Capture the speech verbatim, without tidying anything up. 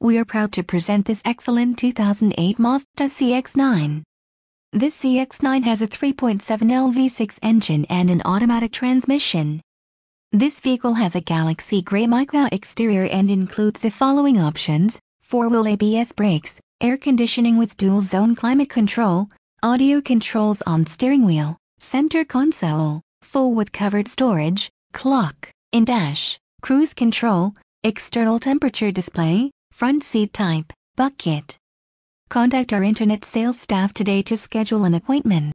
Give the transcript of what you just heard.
We are proud to present this excellent two thousand eight Mazda C X nine. This C X nine has a three point seven liter V six engine and an automatic transmission. This vehicle has a Galaxy Grey Mica exterior and includes the following options: four-wheel A B S brakes, air conditioning with dual-zone climate control, audio controls on steering wheel, center console, full with covered storage, clock, in-dash, cruise control, external temperature display, front seat type, bucket. Contact our internet sales staff today to schedule an appointment.